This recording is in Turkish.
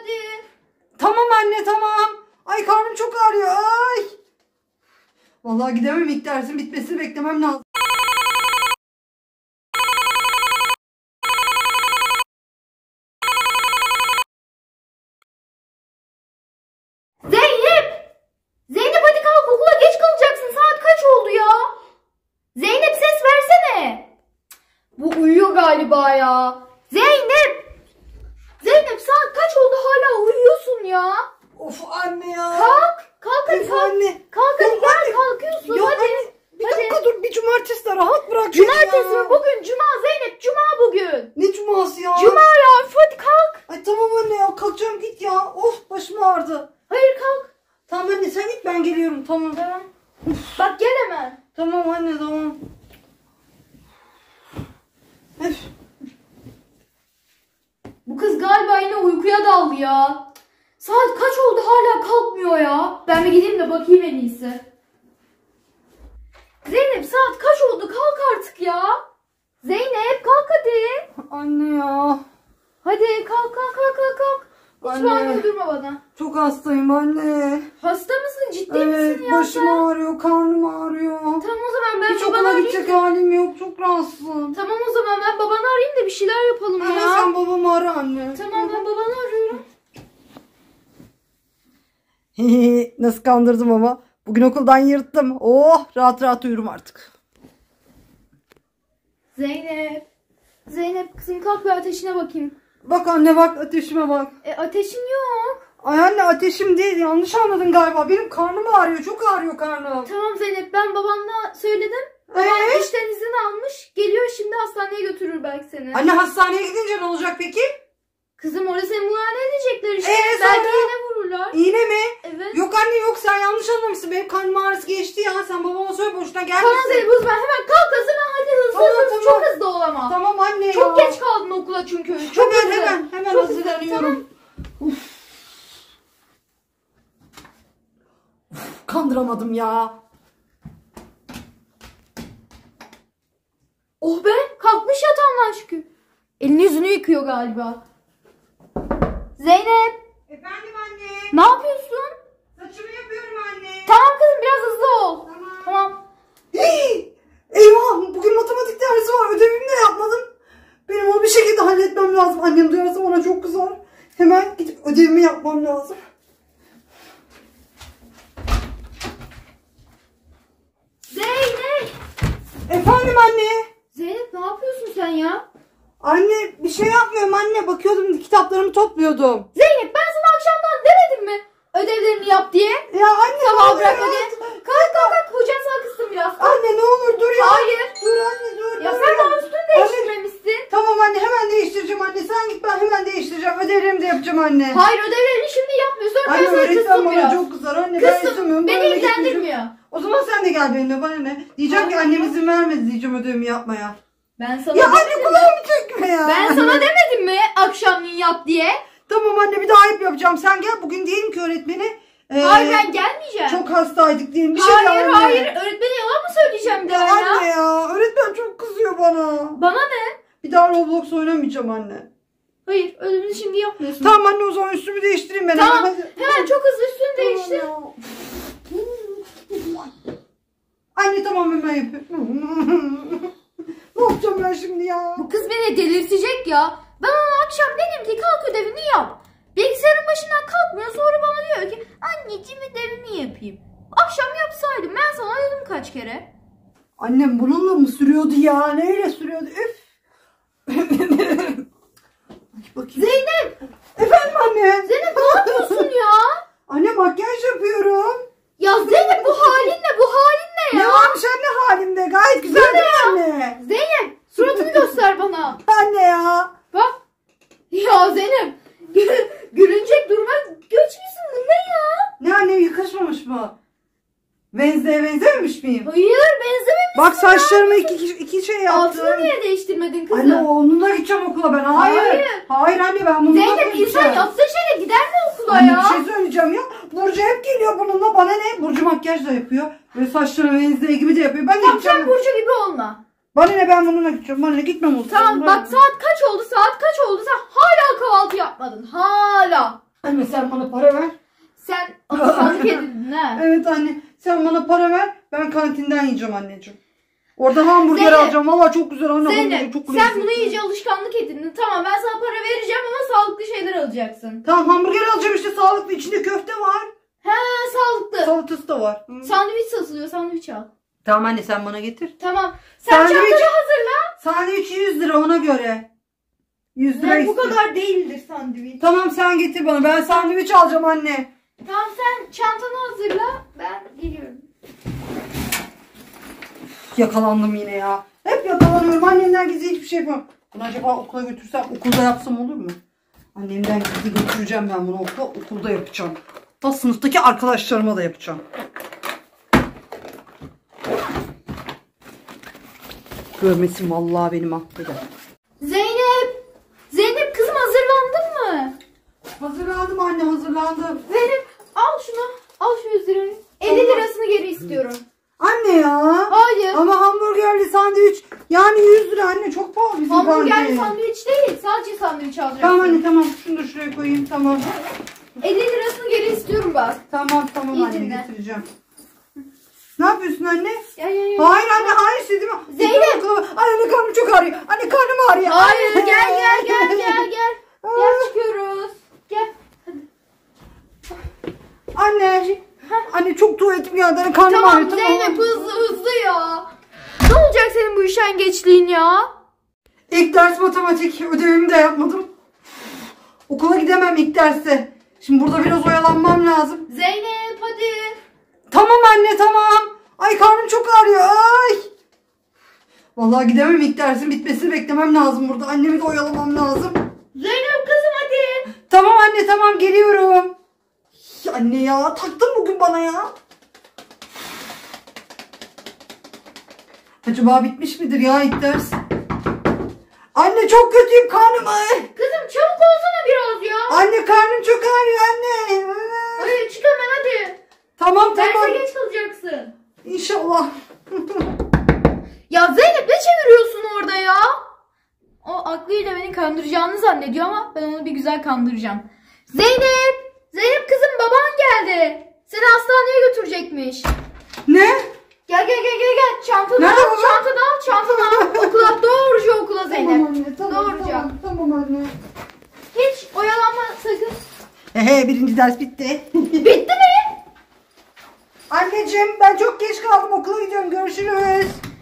hadi. Tamam anne tamam. Ay karnım çok ağrıyor. Ay. Vallahi gidemem, ilk dersin bitmesini beklemem lazım. Zeynep! Zeynep hadi kalk, okula geç kalacaksın. Saat kaç oldu ya? Zeynep ses versene. Bu uyuyor galiba ya. Zeynep! Zeynep saat kaç oldu, hala uyuyorsun ya. Of anne ya. Kalk. Kalk hadi Of kalk. anne. Kalk hadi Yok gel, anne. kalkıyorsun Yok hadi. anne. Bir dakika dur, bir cumartesi de rahat bırak beni Cumartesi ya. mi? Bugün cuma Zeynep, cuma bugün. Ne cuması ya? Cuma ya, hadi kalk. Ay tamam anne ya, kalkacağım, git ya. Of başım ağrıdı. Hayır kalk. Tamam anne sen git, ben geliyorum, tamam. Tamam. Bak gel hemen. Tamam anne tamam. Öf. Bu kız galiba yine uykuya daldı ya. Saat kaç oldu hala kalkmıyor ya. Ben bir gideyim de bakayım en iyisi. Zeynep saat kaç oldu, kalk artık ya. Zeynep kalk hadi. Anne ya. Hadi kalk. Hiç Anne. bağırma, durma bana. Çok hastayım anne. Hasta mısın, ciddi Evet, misin ya başım sen? ağrıyor, karnım ağrıyor. Tamam o zaman ben Hiç babanı okula arayayım. gidecek halim yok, çok rahatsızım. Tamam o zaman ben babanı arayayım da bir şeyler yapalım Hemen ya. sen babamı ara anne. Tamam ben babanı arıyorum. Nasıl kandırdım ama. Bugün okuldan yırttım. Oh, rahat rahat uyurum artık. Zeynep. Zeynep kızım kalk bir ateşine bakayım. Bak anne bak, ateşime bak. Ateşin yok. Ay anne ateşim değil, yanlış anladın galiba. Benim karnım ağrıyor, çok ağrıyor karnım. Tamam Zeynep, ben babanla söyledim. Babam işten izin almış. Geliyor şimdi, hastaneye götürür belki seni. Anne hastaneye gidince ne olacak peki? Kızım orada seni muayene edecekler işte. Sonra? Belki yine vururlar. İğne mi? Evet. Yok anne yok, sen yanlış anlamışsın. Benim karnım ağrısı geçti ya. Sen babama söyle, boşuna gelmesin. Tamam Zeynep o zaman hemen kalk hazırlan hadi, hızlı Tamam, hızlı. tamam. Çok hızlı ol ama. Tamam anne ya. Çok geç kaldın okula çünkü. Çok hızlı. Hemen Çok hızlı, hazırlanıyorum. tamam. Kandıramadım ya. Oh be, kalkmış yatağından şükür. Elini yüzünü yıkıyor galiba. Zeynep, Efendim anne. ne yapıyorsun? Saçımı yapıyorum anne. Tamam kızım biraz hızlı ol. Tamam. Hii! Eyvah, bugün matematik dersi var, ödevimi de yapmadım. Benim onu bir şekilde halletmem lazım. Annem duyarsa ona çok kızar. Hemen gidip ödevimi yapmam lazım. Zeynep. Efendim anne. Zeynep ne yapıyorsun sen ya? Anne bir şey yapmıyorum anne. Bakıyordum, kitaplarımı topluyordum. Zeynep ben sana akşamdan demedim mi? Ödevlerini yap diye. Ya anne Sabah ne olur bırak ya? hadi. Kalk. Hocan sana kızsın biraz. Anne ne olur dur ya. Hayır. Dur anne dur. Ya dur sen daha üstünü değiştirmemişsin. Tamam anne, hemen değiştireceğim anne. Sen git, ben hemen değiştireceğim. Ödevlerimi de yapacağım anne. Hayır ödevlerini şimdi yapmıyorsun. Anne Ben sana öğretmen kızsın bana biraz. çok kızar anne. Ben Kızsın. istemiyorum. Beni Ben öyle ilgilendirmiyor. gitmeyeceğim. O zaman sen de gel benimle, bana ne? Diyeceğim ki annem izin vermedi diyeceğim ödevimi yapmaya. Ben sana Ya anne demedim mi? kulağımı çekme ya. Ben sana demedim mi akşamleyin yap diye? Tamam anne, bir daha hep yapacağım. Sen gel bugün, diyelim ki öğretmeni. Hayır ben gelmeyeceğim. Çok hastaydık diyelim. Bir şey Hayır anne. hayır öğretmene yalan mı söyleyeceğim de Ya ya? anne ya, öğretmen çok kızıyor bana. Bana ne? Bir daha Roblox oynamayacağım anne. Hayır ödevini şimdi yapmıyorsun. Tamam anne, o zaman üstümü değiştireyim ben. Tamam Hadi. hemen çok hızlı üstünü değiştir. Tamam ya. Anne tamam, hemen yapıyorum. Ne yapacağım ben şimdi ya? Bu kız beni delirtecek ya. Ben ona akşam dedim ki kalk ödevini yap. Bilgisayarın başından kalkmıyor, sonra bana diyor ki anneciğim ödevimi yapayım. Akşam yapsaydım, ben sana dedim kaç kere. Annem bununla mı sürüyordu ya? Neyle sürüyordu? Üf. Bakayım. Zeynep! Efendim anne. Zeynep ne yapıyorsun ya? Anne makyaj yapıyorum. Ya Zeynep bu halin ne? Bu halin ne Ne ya? varmış anne halimde? Gayet güzel Bu ne değil ya? mi anne? Zeynep suratını göster bana. Anne ya. Bak. Ya Zeynep. Gülünecek duruma göçmüşsün. Bu ne ya? Ne anne, yakışmamış mı? Wednesday'e benzememiş miyim? Hayır benzememişsin. Bak saçlarıma iki şey yaptım. Altını niye değiştirmedin kızım? Anne onunla gideceğim okula ben. Hayır. Hayır. Hayır anne, ben bununla Zeynep gideceğim. insan yaptığı şeyle gider mi okula Anne ya? bir şey söyleyeceğim ya. Burcu hep geliyor bununla, bana ne? Burcu makyaj da yapıyor. Ve saçlarını Wednesday gibi de yapıyor. Ben de Tamam gideceğim. sen Burcu gibi olma. Bana ne, ben bununla gideceğim. Bana ne, gitmem olsun. Tamam bak saat kaç oldu? Saat kaç oldu? Sen hala kahvaltı yapmadın. Hala. Anne sen bana para ver. Sen alışkanlık edindin ha. Evet anne sen bana para ver. Ben kantinden yiyeceğim anneciğim. Orada hamburger Zeynep. alacağım. Valla çok güzel anne. Zeynep Çok sen lezzetli. bunu iyice alışkanlık edindin. Tamam ben sana para vereceğim ama sağlıklı şeyler alacaksın. Tamam hamburger alacağım işte sağlıklı. İçinde köfte var. He sağlıklı. Salatası da var. Sandviç satılıyor, sandviç al. Tamam anne sen bana getir. Tamam. Sen Sandviç. çantanı hazırla. Sandviç 100 lira ona göre. 100 lira Yani bu istiyor. kadar değildir sandviç. Tamam sen getir bana. Ben sandviç alacağım anne. Tamam sen çantanı hazırla. Ben geliyorum. Yakalandım yine ya. Hep yakalanıyorum. Annemden gizli hiçbir şey yapamam. Bunu acaba okula götürsem okulda yapsam olur mu? Annemden gizli götüreceğim ben bunu okula. Okulda yapacağım. Da sınıftaki arkadaşlarıma da yapacağım. Görmesin vallahi beni mahveder. Zeynep. Zeynep kızım hazırlandın mı? Hazırlandım anne hazırlandım. Zeynep al şunu. Al şu 100 lirayı. 50 Tamam. lirasını geri istiyorum. Anne ya. Hayır. Ama hamburgerli sandviç yani 100 lira anne çok pahalı bizim Hamburgerli kantin. sandviç değil. Sadece sandviç alacaksın. Tamam anne tamam şunu da şuraya koyayım tamam. 50 lirasını geri istiyorum bak. Tamam İyi anne dinle. getireceğim. Ne yapıyorsun anne? Ya. Hayır anne hayır istediğim. Zeynep. Anne karnım çok ağrıyor. Anne karnım ağrıyor. Hayır Anne. gel. Gel çıkıyoruz. Gel. Anne. Anne çok tuvaletim geldi. Anne karnım Tamam ağrıyor. Zeynep hızlı ya. Ne olacak senin bu üşengeçliğin ya? İlk ders matematik. Ödevimi de yapmadım. Okula gidemem ilk derste. Şimdi burada biraz oyalanmam lazım. Zeynep hadi. Tamam anne tamam. Ay karnım çok ağrıyor. Ay. Vallahi gidemem ilk dersin bitmesini beklemem lazım burada. Annemi de oyalamam lazım. Zeynep kızım hadi. Tamam anne tamam geliyorum. Ya anne ya taktın bugün bana ya. Acaba bitmiş midir ya ilk ders? Anne çok kötüyüm karnım. Kızım çabuk olsana biraz ya. Anne karnım çok ağrıyor anne. Hadi çık hemen hadi. Tamam Derse tamam. geç kalacaksın. İnşallah. Ya Zeynep ne çeviriyorsun orada ya? O aklıyla beni kandıracağını zannediyor ama ben onu bir güzel kandıracağım. Zeynep! Zeynep kızım baban geldi. Seni hastaneye götürecekmiş. Ne? Gel. Çantanı Nerede al, baba? çantanı al. Okula, doğruca okula Zeynep. Tamam anne tamam Doğruca. tamam anne. Hiç oyalanma sakın. Birinci ders bitti. Bitti mi? Anneciğim ben çok geç kaldım okula gidiyorum görüşürüz.